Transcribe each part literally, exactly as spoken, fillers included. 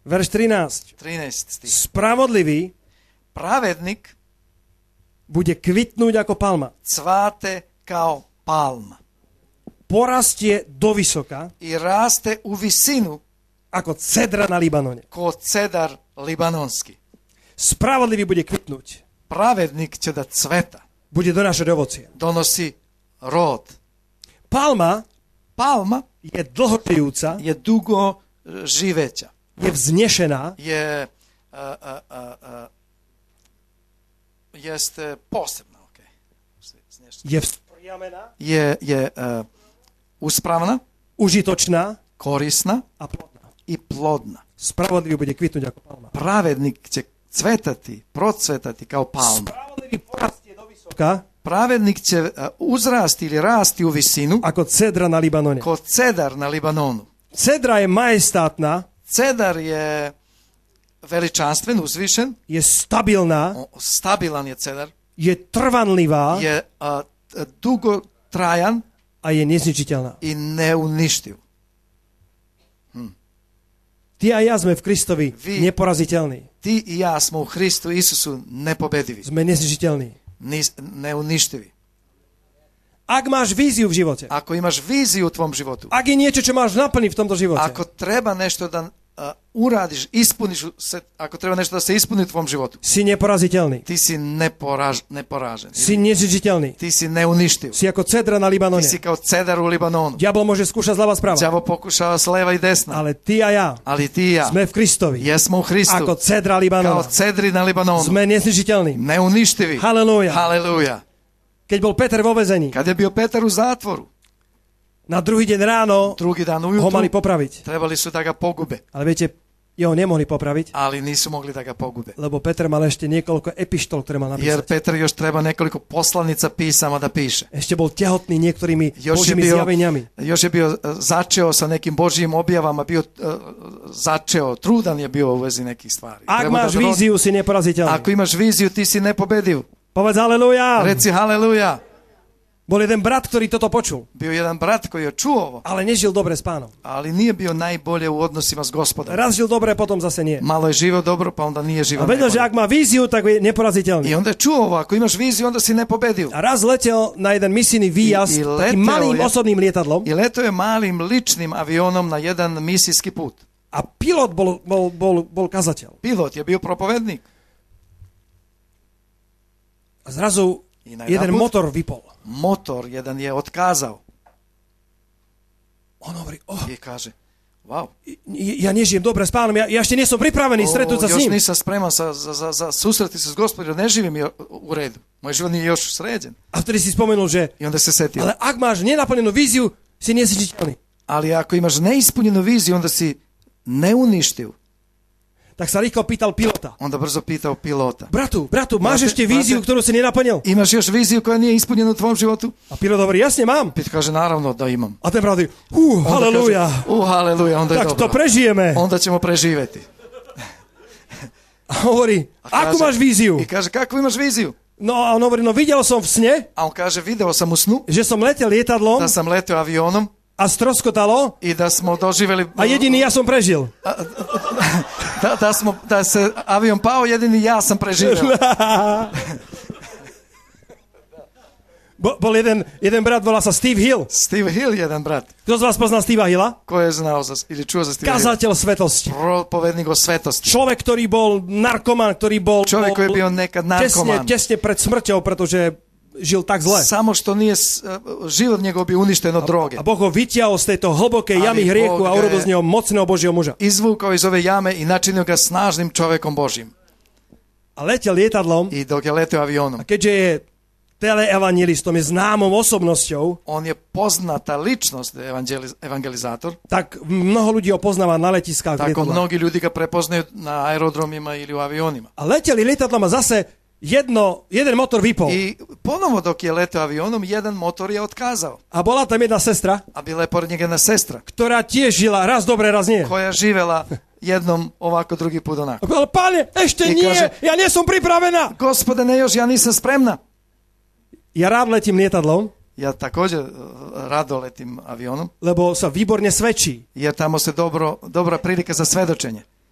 Verš trinásť. trinaesti stih. Spravodlivý Pravednik bude kvitnúť ako palma. cvate kao palma Porastie do vysoka i raste u visinu ako cedra na Libanone. ko cedar libanonski. Spravodlivý bude kvitnúť. Pravednik će da cveta, Bude donášať ovocie. donosi rod. Palma Palma je dlhožijúca, je dugo živeća. je vznešená, Je a, a, a, a, jeste posebna, okay. je vzpriamená, je, je uh, uspravna, užitočná korisna a plodná. i plodna. Spravodlivý bude kvitnúť ako palma. Pravednik će cvetati, procvetati kao palma. Spravodlivý porastie do vysoka Pravednik će uh, uzrasti ili rasti u visinu ako cedra na Libanone. ko cedar na Libanonu. Cedra je majestátna, Cedar je veličanstven, uzvišen, je stabilná, o- stabilan je cedar, je trvanlivá je uh, dugotrajan a je nezničiteľná. i neuništiv. Ty a ja sme v Kristovi Vy- neporaziteľní. Ti i ja smo u Hristu Isusu nepobedivi, Sme nezničiteľní. nis- neuništivi. Ak máš víziu v živote, Ako imaš viziju u tvom životu, ak je niečo, čo máš naplniť v tomto živote, ako treba nešto da uh, uradiš, ispuniš se, ako treba nešto da se ispuni u tvom životu, si neporaziteľný. ti si neporaž, neporažen. Si nezničiteľný. Ti si neuništiv. Si ako cedra na Ti Libanone. si kao cedar u Libanonu. Diabol môže skúšať zľava sprava. Đavo pokušava s leva i desna, Ale ty a ja ali ti i ja sme v Kristovi. jesmo u Hristu Ako cedra kao Libanona. cedri na Libanonu. Sme nezničiteľní. Neuništivi. Halelúja. Haleluja. Keď bol Peter vo väzení, Kad je bio Petar u zatvoru, na druhý deň ráno drugi dan ho mali ujutru, popraviť. trebali su da ga pogube, Ale viete, jeho nemohli popraviť, ali nisu mogli da ga pogube. lebo Peter mal ešte niekoľko epištol, ktoré mal Jer napísať. Petar još treba nekoliko poslanica pisama da piše. Ešte bol tehotný niektorými Još je Božími bio, zjaveniami. još je bio e, začeo sa nekim Božijim objavama, bio uh, začeo, trudan je bio u vezi nekih stvari. Ak Treba máš da doro- víziu, si neporaziteľný. Ako imaš viziju, ti si nepobediv. Povedz haleluja. Reci haleluja. Bol jeden brat, ktorý toto počul, Bio jedan brat koji je čuo ovo, ale nežil dobre s pánom. ali nije bio najbolje u odnosima s gospodom. Raz žil dobre, potom zase nie. Malo je živio dobro, pa onda nije A živio vedel, že najbolje. ak má víziu, tak je neporaziteľný. I onda je čuo ovo, ako imaš viziju, onda si nepobediv. A raz letel na jeden misijný výjazd I- i takým leteo malým je- osobným lietadlom I leto je malim ličnim avionom na jedan misijski put. a pilot bol, bol, bol, bol kazateľ. Pilot je bio propovednik. A zrazu I na jeden jedanput motor vypol. motor jedan je otkazao. On hovorí, oh, I kaže, wow, ja nežijem dobre s pánom, ja, ja ešte nie som pripravený stretnúť sa s još ním. nisam spreman sa, za, za, za susreti se s gospodinom, ne živim jo- u redu. Moj život nije još sređen. A vtedy si spomenul, že I onda se setio. ale ak máš nenaplnenú víziu, si nezničiteľný. Ali ako imaš neispunjenu viziju, onda si neuništiv. Tak sa rýchlo pýtal pilota. Onda brzo pitao pilota. Bratu, bratu, máš Máte- ešte víziu, máte- ktorú si nenaplnil? Imaš još viziju koja nije ispunjena u tvom životu? A pilot hovorí, jasne mám. Pit kaže, naravno da imam. A ten brat hovorí, uh, Onda halleluja. kaže, U, haleluja, onda je Tak to dobro. prežijeme. Onda ćemo preživjeti. A hovorí, A akú kaže- máš víziu? I kaže, kakvu imaš viziju? No a on hovorí, no videl som v sne, A on kaže, video sam u snu že som letel lietadlom da sam letio avionom a stroskotalo i da smo doživjeli... a jediný ja som prežil. Da, da, smo, da se avion pao, jedini ja sam preživio. Bo, bol jeden, jeden brat, volá sa Steve Hill. Steve Hill, jedan brat. Kto z vás pozná Steva Hilla? Ko je znao za, ili čuo za Steve Hill? Kazateľ svetosti. Propovednik o svetosti. Človek, ktorý bol narkoman, ktorý bol, Čovjek koji je bol bio nekad tesne, narkoman. tesne pred smrťou, pretože žil tak zle. Samo što nije, s- život njegov bio uništen od droge. A Boh ho vyťahol z tejto hlbokej Ali jamy hriechu Boh a ga urobil je- z neho mocného Božieho muža. Izvukao iz ove jame i načinio ga snažnim čovjekom Božjim. A letel lietadlom, I dok je letio avionom, a keďže je teleevangelistom, je známou osobnosťou, on je poznata ličnost, evangeliz- evangelizator. tak mnoho ľudí ho poznáva na letiskách. Tako lietadla. mnogi ljudi ga prepoznaju na aerodromima ili u avionima. A leteli lietadlom a zase jedno, jeden motor vypol. I ponovo dok je letio avionom, jedan motor je otkazao. A bola tam jedna sestra, A bila je pored njega jedna sestra ktorá tiež žila raz dobre, raz nie. koja živela jednom ovako, drugi put A onako. povedala, páne, ešte I nie, kaže- ja nie som pripravená. Gospode, ne još, ja nisam spremna. Ja rád letím lietadlom, Ja također uh, rado letim avionom, lebo sa výborne svedčí. jer tamo se dobro, dobra prilika za svedočenje.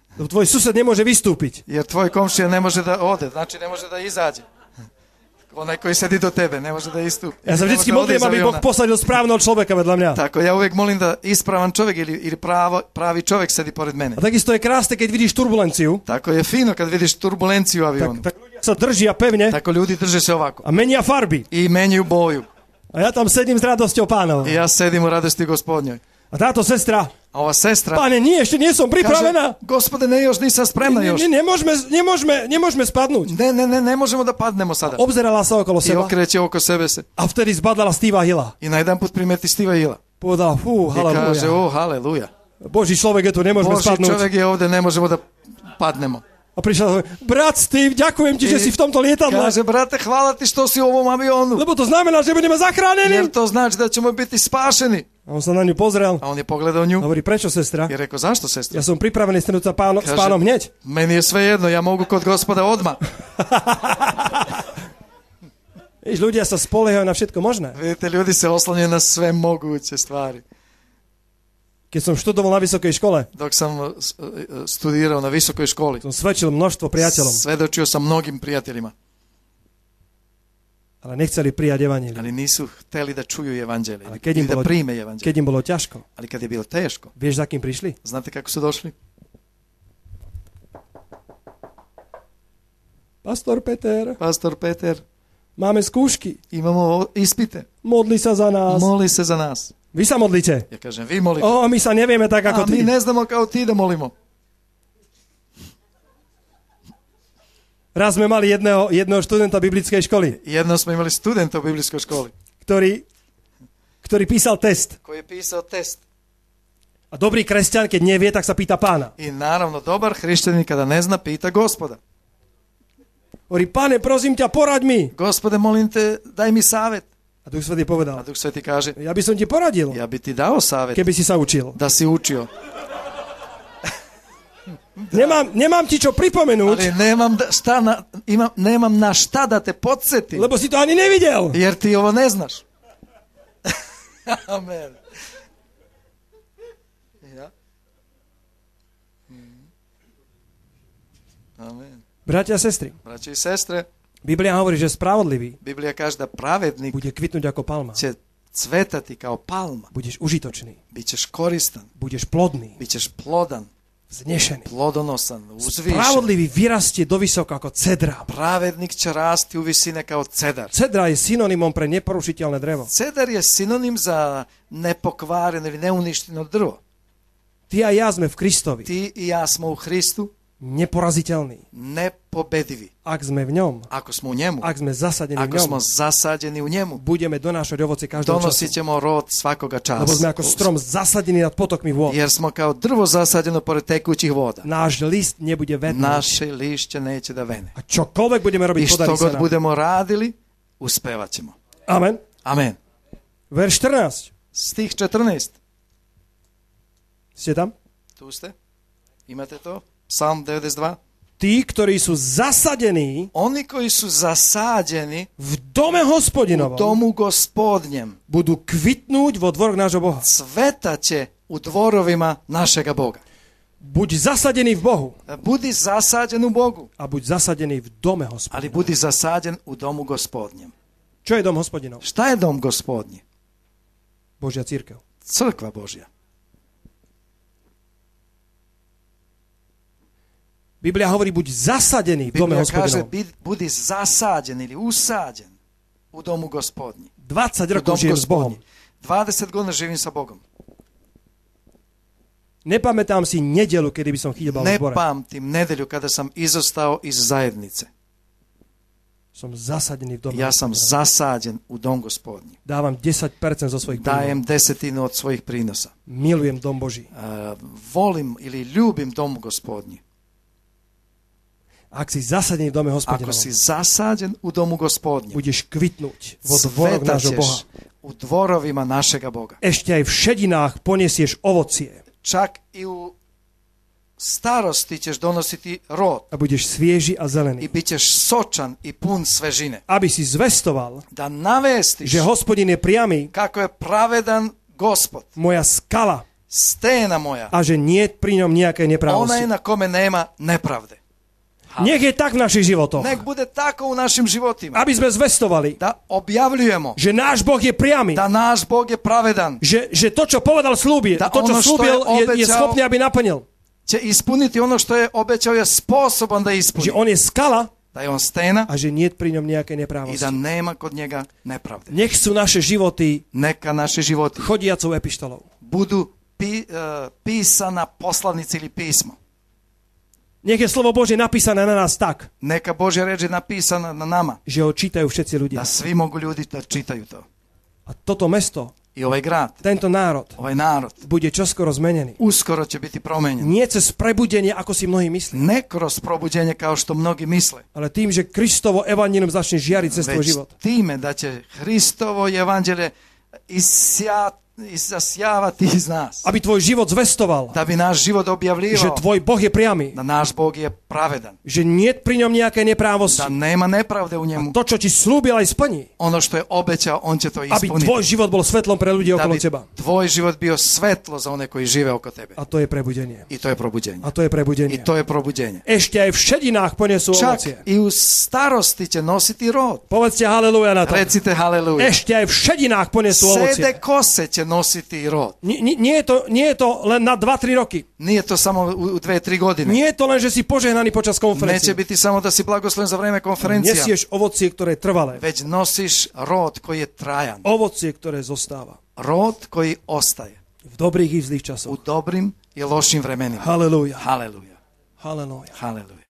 Tvoj sused nemôže vystúpiť. Jer tvoj komšija ne može da ode, znači ne može da izađe. Onaj koji sedi do tebe, ne može da istupi. Ja sa vždycky modlím, aby Boh posadil správneho človeka vedľa mňa. Tako, ja uvijek molim da ispravan čovjek ili, ili pravo, pravi čovjek sedi pored mene. A takisto je krásne, keď vidíš turbulenciu. Tako je fino kad vidiš turbulenciju u avionu. Tak, tak ľudia sa držia pevne. Tako ljudi drže se ovako. A menia farby. I menjaju boju. A ja tam sedím s radosťou Pánov. I ja sedim u radosti Gospodnjoj. A táto sestra, a ova sestra, Pane, nie, ešte nie som pripravená. Kaže, Gospode, ne, još nisam spremna ne, još. Ne, nemôžeme, nemôžeme, nemôžeme spadnúť. Ne, ne, ne, ne možemo da padnemo sada. Obzerala sa okolo I seba. okreće oko sebe se. A vtedy zbadala Steva Hilla. I na jedan put primeti Steva Hilla. Povedala, fú, I kaže, halleluja. o, halleluja. Boží človek je tu, nemôžeme Boží spadnúť. čovjek je ovdje, ne možemo da padnemo. A prišla, brat Steve, ďakujem ti, že si v tomto lietadle. Kaže, brate, hvala ti što si u ovom avionu. Lebo to znamená, že budeme zachránení. Jer to znači da ćemo biti spašeni. A on sa na ňu pozrel. A on je pogledao nju. A hovorí, prečo, sestra? I rekao, zašto, sestra? Ja som pripravený stretnúť sa páno, s pánom hneď. Meni je sve jedno, ja mogu kod Gospoda odmah. Víš, ľudia sa spoliehajú na všetko možné. Vidite, ljudi se oslanjaju na sve moguće stvari. Keď som študoval na vysokej škole, Dok sam studirao na visokoj školi, som svedčil množstvo priateľom, svedočio sam mnogim prijateljima, ale nechceli prijať evanjelium. ali nisu hteli da čuju evanđelje, Ali kad im ili da bolo- prime evanđelje. Keď im bolo ťažko. Ali kad je bilo teško, Vieš, za kým prišli? znate kako su došli? Pastor Peter, Pastor Peter, máme skúšky. imamo ispite, Modli sa za nás. moli se za nas. Vy sa modlite. Ja kažem, vi molite. O, my sa nevieme tak, ako A mi ty. ne znamo kao ti da molimo. Raz sme mali jedného, jedného študenta biblickej školy, Jedno smo imali studenta u biblijskoj školi ktorý, ktorý písal test. koji je pisao test. A dobrý kresťan, keď nevie, tak sa pýta pána. I naravno, dobar hrišćanin kada ne zna, pita Gospoda. Hovorí, pane, prosím ťa, poraď mi. Gospode, molim te, daj mi savjet. A Duch Svätý A povedal, Duh Sveti kaže, ja by som ti poradil, ja bi ti dao savjet keby si sa učil. da si učio. Nemám, nemám ti čo pripomenúť, Ali nemam, da, šta na, imam, nemam na šta da te podsjetim, lebo si to ani nevidel. jer ti ovo ne znaš. Amen. Ja. Mm. Amen. Bratia a sestry, Braći i sestre, Biblia hovorí, že spravodlivý Biblija kaže da pravednik bude kvitnúť ako palma. će cvetati kao palma. Budeš užitočný, Bićeš koristan, budeš plodný, bićeš plodan, vznešený. plodonosan, uzvišen. Spravodlivý vyrastie do vysoko ako cedra. Pravednik će rasti u visine kao cedar. Cedra je synonymom pre neporušiteľné drevo. Cedar je sinonim za nepokvareno ili neuništeno drvo. Ty a ja sme v Kristovi Ti i ja smo u Hristu neporaziteľní. nepobedivi. Ak sme v ňom, Ako smo u njemu, ak sme zasadení v ako ňom, smo zasađeni u njemu, budeme donášať ovoce každého donosit času. ćemo rod svakoga Lebo sme časa. ako strom zasadení nad potokmi vôd. Jer smo kao drvo zasađeno pored tekućih voda. Náš list nebude vednúť. Naše lišće neće da vene. A čokoľvek budeme I robiť, što podarí sa god nám. budemo radili, uspevat ćemo. Amen. Amen. Verš štrnásť. Stih četrnaest. Ste tam? Tu ste? Imate to? Psalm devedeset dva. Tí, ktorí sú zasadení Oni koji su zasađeni v dome u hospodinovom, domu gospodnjem, budú kvitnúť vo dvoroch nášho Boha. cvetaće u dvorovima našega Boga. Buď zasadený v Bohu Budi zasađen u Bogu, a buď zasadený v dome ali hospodinovom. budi zasađen u domu gospodnjem. Čo je dom hospodinov? Šta je dom gospodnji? Božia církev. Crkva Božja. Biblia hovorí, buď zasadený v dome Biblija kaže, hospodinovom. "Bi- budi zasađen ili usađen u domu gospodnji. dvadsať U rokov dom žijem s Bohom. gospodnji. dvadeset godina živim sa Bogom. Nepamätám si nedelu, kedy by som chýbal v Ne zbore. pamtim nedelju kada sam izostao iz zajednice. Som zasadený v dome Ja sam hospodinovom. zasađen u dom gospodnji. Dávam desať percent zo svojich príjmov. Dajem desetinu od svojih prinosa. Milujem dom Boží. Uh, volim ili ljubim dom gospodnji. Ak si zasadený v dome Ako hospodinovom, si zasađen u domu gospodnjem, budeš kvitnúť vo dvoroch nášho Boha. cvetaćeš u dvorovima našega Boga. Ešte aj v šedinách poniesieš ovocie Čak i u starosti ćeš donositi rod a budeš svieži a i zelený. bit ćeš sočan i pun svežine. Aby si zvestoval, Da navestiš že hospodin je priamy, kako je pravedan Gospod, moja skala, stena moja. a že nie je pri ňom nejakej Ona je neprávosti. na kome nema nepravde. Nech je tak v našich životoch, Nek bude tako u našim životima. aby sme zvestovali, Da objavljujemo že náš Boh je priamy, da naš Bog je pravedan. že, že to, čo povedal, slúbi, Da to, čo ono što slúbil, je je, je obećao- schopný, aby naplnil. Će ispuniti ono što je obećao, je sposoban da Že ispuni. on je skala Da je on stena a že nie je pri ňom nejakej i neprávosti. da nema kod njega nepravde. Nech sú naše životy Neka naše životi chodiacou epištolou. budu pi, uh, pisana poslanici ili pismo. Nech je slovo Božie napísané na nás tak, Neka Božja reč je napisana na nama. že ho čítajú všetci ľudia. Da svi mogu ljudi da čitaju to. A toto mesto, I ovaj grad, tento národ, ovaj narod, bude čoskoro zmenený. uskoro će biti promenjen. Nie cez prebudenie, ako si mnohí myslí, Ne kroz probuđenje kao što mnogi misle, ale tým, že Kristovo evanjelium začne žiariť cez tvoj već život. time da će Hristovo evanđelje isja, isjavati iz nas. Aby tvoj život zvestoval, Da bi naš život že objavljivao tvoj Boh je priamy, da naš Bog je pravedan. že nie je pri ňom nejakej neprávosti. Da nema nepravde u njemu. To, čo ti slúbil, aj splní. Ono što je obećao, on će to Aby ispuniti. tvoj život bol svetlom pre ľudí Da okolo bi teba. tvoj život bio svetlo za one koji žive oko tebe. A to je prebudenie. I to je probuđenje. A to je I prebudenie. to je probuđenje. Ešte aj v šedinách ponesú Čak ovocie. i u starosti će nositi rod. Povedzte haleluja na to. Recite haleluja. Ešte aj v šedinách ponesú ovocie. Sede kose će nositi rod. Nie, nie, nie, je to, nie je to len na dva tri roky. Nije to samo u, u dve, tri godine. Nie je to len, že si požehnaný počas Neće konferencie. biti samo da si blagosloven za vreme konferencija. Nesieš ovocie, ktoré je trvalé. Već nosiš rod koji je trajan. Ovocie, ktoré zostáva. Rod koji ostaje V dobrých i v zlých u časoch. dobrim i lošim vremenima. Haleluja. Haleluja. Haleluja. Haleluja.